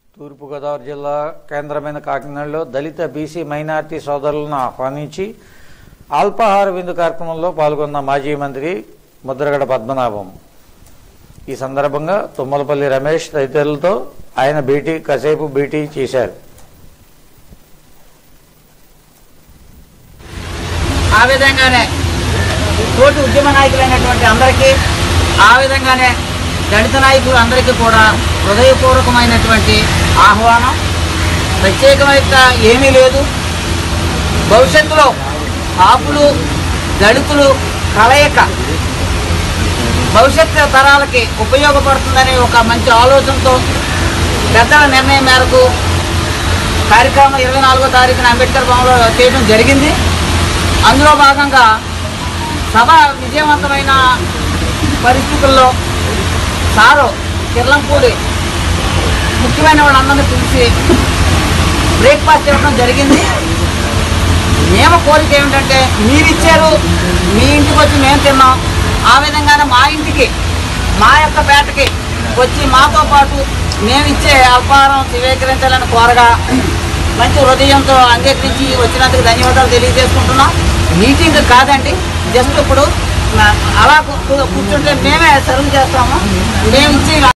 తూర్పుగోదావరి జిల్లా కేంద్రమైన కాకినాడలో దళిత బీసీ మైనార్టీ సోదరులను ఆహ్వానించి అల్పాహార విందు కార్యక్రమంలో పాల్గొన్న మాజీ మంత్రి ముద్రగడ పద్మనాభం. ఈ సందర్భంగా తుమ్మలపల్లి రమేష్ తదితరులతో ఆయన కాసేపు భేటీ చేశారు. ఆ విధంగానే తోటి ఉద్యమ నాయకులైనటువంటి అందరికీ, ఆ విధంగానే దళిత నాయకులు అందరికీ కూడా హృదయపూర్వకమైనటువంటి ఆహ్వానం. ప్రత్యేకమైన ఏమీ లేదు. భవిష్యత్తులో ఆపులు దళితులు కలయిక భవిష్యత్తు తరాలకి ఉపయోగపడుతుందనే ఒక మంచి ఆలోచనతో పెద్దల నిర్ణయం మేరకు కార్యక్రమం 24వ తారీఖున అంబేద్కర్ భవన్లో చేయడం జరిగింది. అందులో భాగంగా సభ విజయవంతమైన పరిస్థితుల్లో సారు కిర్లంపూడి ముఖ్యమైన వాళ్ళందరినీ పిలిచి బ్రేక్ఫాస్ట్ ఇవ్వడం జరిగింది. మేము కోరిక ఏమిటంటే, మీరిచ్చారు, మీ ఇంటికి వచ్చి మేము తిన్నాం, ఆ విధంగానే మా ఇంటికి మా యొక్క పేటకి వచ్చి మాతో పాటు మేము ఇచ్చే అల్పాహారం స్వీకరించాలని కోరగా మంచి హృదయంతో అంగీకరించి వచ్చినందుకు ధన్యవాదాలు తెలియజేసుకుంటున్నాం. మీటింగ్ కాదండి, జస్ట్ ఇప్పుడు అలా కూర్చుంటే మేమే సర్వ్ చేస్తాము. మేము ఇచ్చి